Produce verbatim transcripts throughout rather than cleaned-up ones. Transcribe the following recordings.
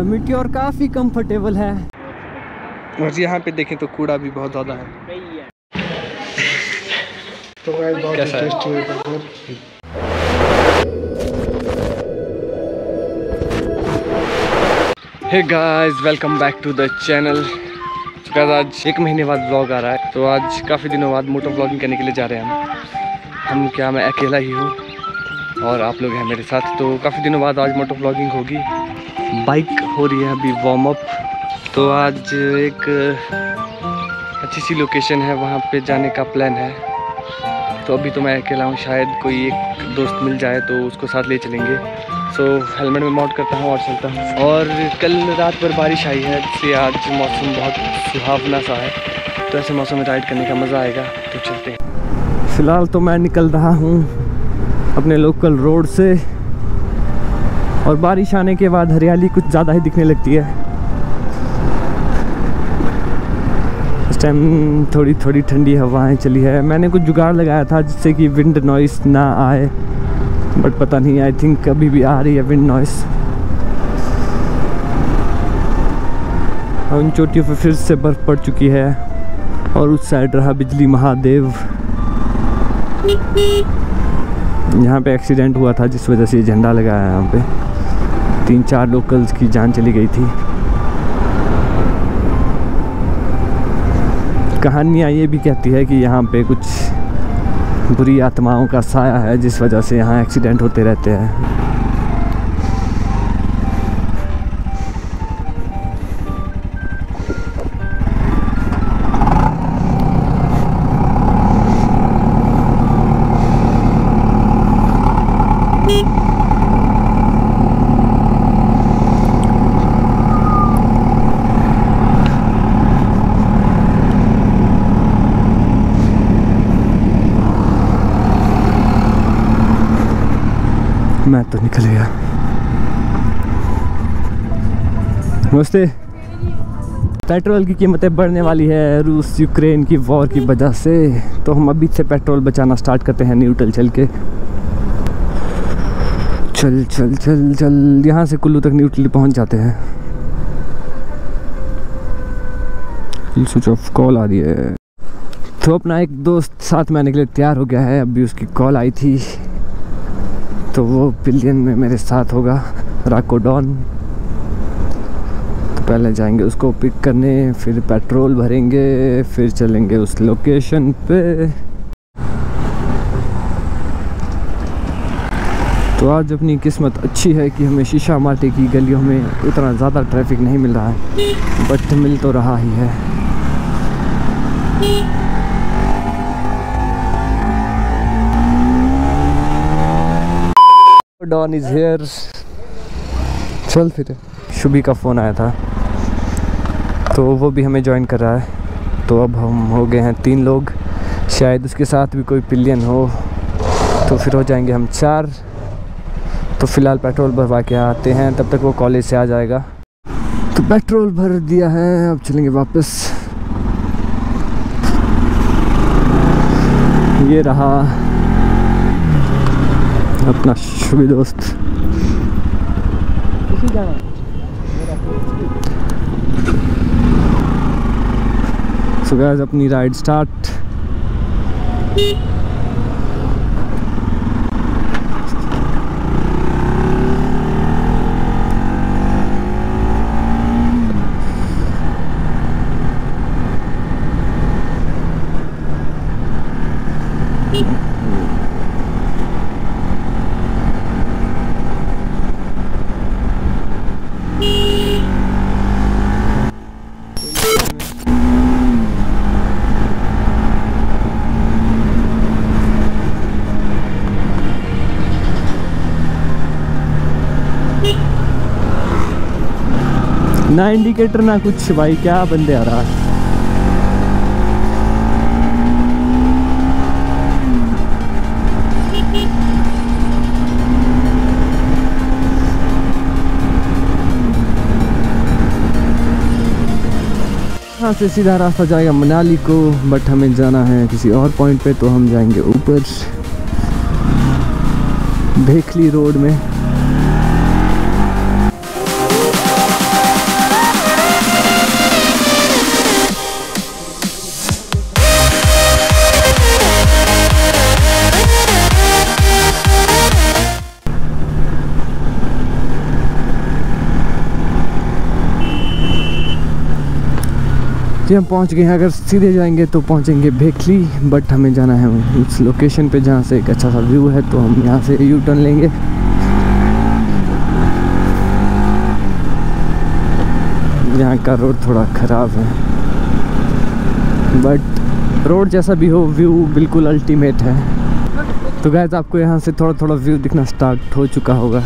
मिट्टी और काफ़ी कंफर्टेबल है। और यहाँ पे देखें तो कूड़ा भी बहुत ज़्यादा है। तो गाइस बहुत कैसा है? टेस्टी है burger. Hey guys, welcome back to the channel. Guys आज एक महीने बाद व्लॉग आ रहा है, तो आज काफ़ी दिनों बाद मोटो व्लॉगिंग करने के लिए जा रहे हैं हम हम क्या मैं अकेला ही हूँ और आप लोग हैं मेरे साथ। तो काफ़ी दिनों बाद आज मोटो व्लॉगिंग होगी। बाइक हो रही है अभी वार्म अप। तो आज एक अच्छी सी लोकेशन है, वहाँ पे जाने का प्लान है। तो अभी तो मैं अकेला हूँ, शायद कोई एक दोस्त मिल जाए तो उसको साथ ले चलेंगे। सो हेलमेट में माउंट करता हूँ और चलता हूँ। और कल रात भर बारिश आई है, इसलिए आज मौसम बहुत सुहावना सा है। तो ऐसे मौसम में राइड करने का मज़ा आएगा। तो चलते हैं। फ़िलहाल तो मैं निकल रहा हूँ अपने लोकल रोड से, और बारिश आने के बाद हरियाली कुछ ज़्यादा ही दिखने लगती है। इस टाइम थोड़ी थोड़ी ठंडी हवाएं चली है। मैंने कुछ जुगाड़ लगाया था जिससे कि विंड नॉइस ना आए, बट पता नहीं, आई थिंक अभी भी आ रही है विंड नॉइस। उन चोटियों पर फिर से बर्फ़ पड़ चुकी है और उस साइड रहा बिजली महादेव। यहाँ पे एक्सीडेंट हुआ था जिस वजह से झंडा लगाया है। यहाँ पे तीन चार लोकल्स की जान चली गई थी। कहानियाँ ये भी कहती है कि यहाँ पे कुछ बुरी आत्माओं का साया है, जिस वजह से यहाँ एक्सीडेंट होते रहते हैं। मैं तो निकल गया। नमस्ते। पेट्रोल की कीमतें बढ़ने वाली है रूस यूक्रेन की वॉर की वजह से, तो हम अभी से पेट्रोल बचाना स्टार्ट करते हैं न्यूट्रल चल के। चल चल चल चल यहाँ से कुल्लू तक न्यूट्रल पहुँच जाते हैं। स्विच ऑफ कॉल आ रही है। तो अपना एक दोस्त साथ में आने के लिए तैयार हो गया है। अभी उसकी कॉल आई थी, तो वो पिलियन में मेरे साथ होगा, राकोडॉन। तो पहले जाएंगे उसको पिक करने, फिर पेट्रोल भरेंगे, फिर चलेंगे उस लोकेशन पे। तो आज अपनी किस्मत अच्छी है कि हमें शीशा माटी की गलियों में उतना ज़्यादा ट्रैफिक नहीं मिल रहा है, बट मिल तो रहा ही है। Don is here. चल फिर। शुभी का फ़ोन आया था, तो वो भी हमें ज्वाइन कर रहा है। तो अब हम हो गए हैं तीन लोग, शायद उसके साथ भी कोई पिलियन हो, तो फिर हो जाएंगे हम चार। तो फ़िलहाल पेट्रोल भरवा के आते हैं, तब तक वो कॉलेज से आ जाएगा। तो पेट्रोल भर दिया है, अब चलेंगे वापस। ये रहा अपना शुभी दोस्त। सो गाइस, अपनी राइड स्टार्ट। ना इंडिकेटर ना कुछ, भाई क्या बंदे आ रहा है। यहाँ से सीधा रास्ता जाएगा मनाली को, बट हमें जाना है किसी और पॉइंट पे, तो हम जाएंगे ऊपर भेखली रोड में। जी हम पहुंच गए हैं। अगर सीधे जाएंगे तो पहुंचेंगे भेखली, बट हमें जाना है उस लोकेशन पे जहां से एक अच्छा सा व्यू है, तो हम यहां से यू टर्न लेंगे। यहाँ का रोड थोड़ा ख़राब है, बट रोड जैसा भी हो व्यू बिल्कुल अल्टीमेट है। तो गाइस आपको यहाँ से थोड़ा थोड़ा व्यू दिखना स्टार्ट हो चुका होगा।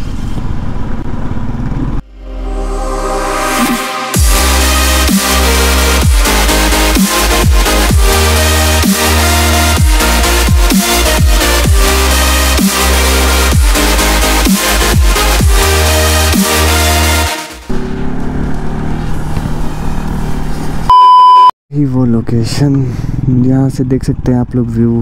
ही वो लोकेशन, यहाँ से देख सकते हैं आप लोग व्यू।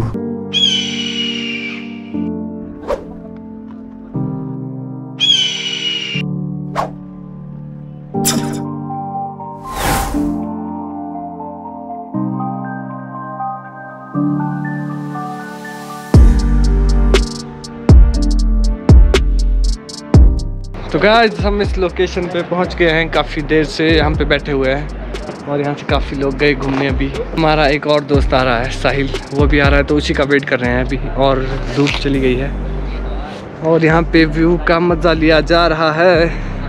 तो गाइस हम इस लोकेशन पे पहुंच गए हैं। काफ़ी देर से यहाँ पे बैठे हुए हैं और यहाँ से काफ़ी लोग गए घूमने। अभी हमारा एक और दोस्त आ रहा है साहिल, वो भी आ रहा है, तो उसी का वेट कर रहे हैं अभी। और धूप चली गई है और यहाँ पे व्यू का मज़ा लिया जा रहा है।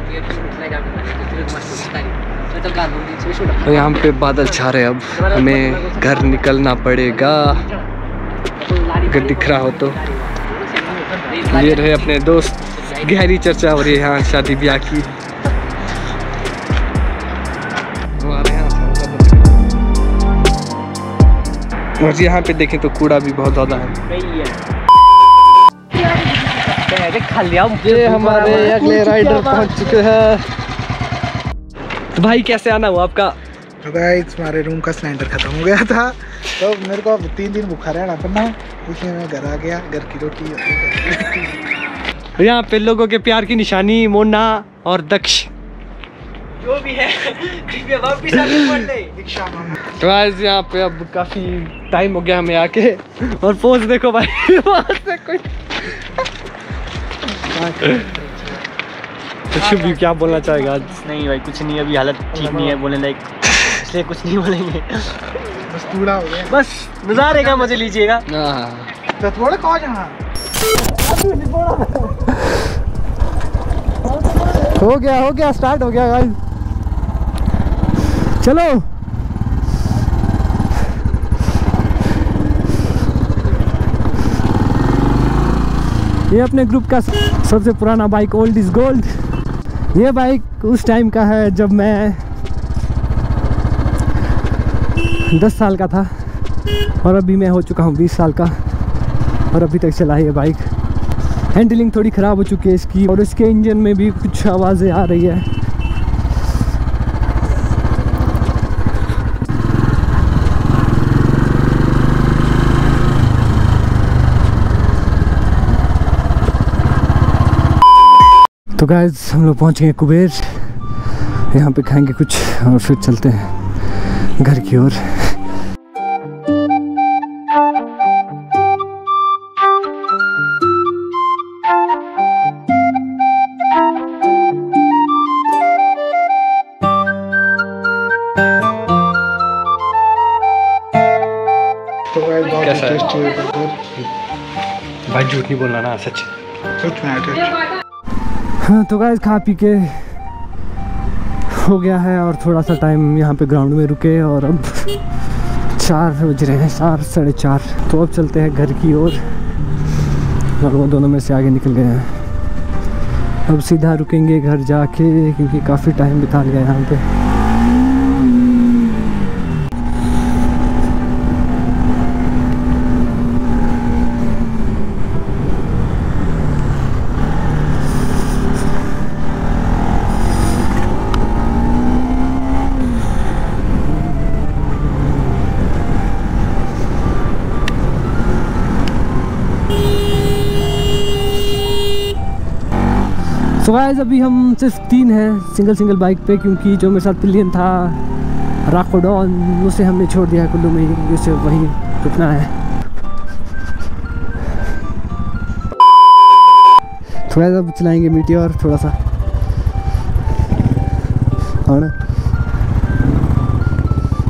तो यहाँ पे बादल छा रहे, अब हमें घर निकलना पड़ेगा। अगर दिख रहा हो तो ये रहे अपने दोस्त, गहरी चर्चा हो रही है यहाँ शादी ब्याह की। और यहाँ पे देखें तो कूड़ा भी बहुत ज़्यादा है। ये हमारे अगले राइडर पहुँच चुके हैं। तो भाई कैसे आना हुआ आपका? तो गाइस हमारे रूम का सिलेंडर खत्म हो गया था, तो मेरे को अब तीन दिन भूखा रहना पड़ना, इसलिए मैं घर आ गया। घर की रोटी यहाँ पे लोगों के प्यार की निशानी मोना और दक्ष जो भी है वापस आके पढ़ ले। तो आज यहाँ पे अब काफी टाइम हो गया हमें आके, और पोज देखो भाई वहाँ से कोई। तो शुभ क्या बोलना चाहेगा आज? नहीं भाई कुछ नहीं, अभी हालत ठीक नहीं है बोलने लायक, इसलिए कुछ नहीं बोलेंगे। बस कूड़ा हो गया, बस नज़ारे का मजे लीजिएगा। तो थोड़ा कहाँ जहाँ हो गया हो गया स्टार्ट हो गया गाइस, चलो। ये अपने ग्रुप का सबसे पुराना बाइक ओल्ड इज गोल्ड। ये बाइक उस टाइम का है जब मैं दस साल का था, और अभी मैं हो चुका हूँ बीस साल का, और अभी तक चला है ये बाइक। हैंडलिंग थोड़ी ख़राब हो चुकी है इसकी, और इसके इंजन में भी कुछ आवाज़ें आ रही है। तो गाइस हम लोग पहुँच गए कुबेर, यहाँ पे खाएंगे कुछ और फिर चलते हैं घर की ओर। कैसा है? टेस्टी भाई झूठ नहीं बोलना ना, सच सच में। हाँ तो गाइस खा पी के हो गया है, और थोड़ा सा टाइम यहाँ पे ग्राउंड में रुके, और अब चार बज रहे हैं, चार साढ़े चार। तो अब चलते हैं घर की ओर, और वो दोनों में से आगे निकल गए हैं। अब सीधा रुकेंगे घर जाके, क्योंकि काफ़ी टाइम बिता लिया यहाँ पे। तो गाइस अभी हम सिर्फ तीन हैं सिंगल सिंगल बाइक पे, क्योंकि जो मेरे साथ पिलियन था राकोडॉन, उसे हमने छोड़ दिया कुल्लू में ही, उसे वहीं रुकना है। तो गाइस अब चलाएंगे मीटियोर थोड़ा सा, और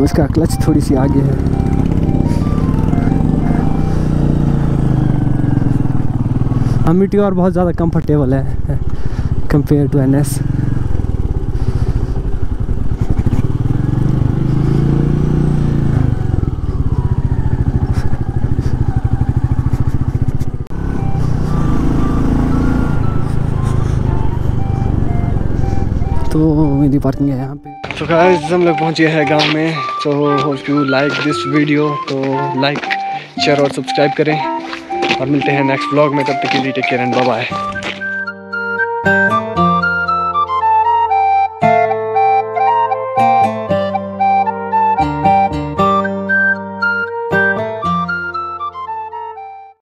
तो इसका क्लच थोड़ी सी आगे है। हाँ मीटियोर बहुत ज़्यादा कंफर्टेबल है कंपेयर टू एन एस। तो मेरी पार्किंग है यहाँ पे। तो गाइस हम लोग पहुँचे हैं गांव में। तो hope you like this video, तो लाइक शेयर और सब्सक्राइब करें और मिलते हैं नेक्स्ट व्लॉग में। तब तक के लिए take care and bye bye.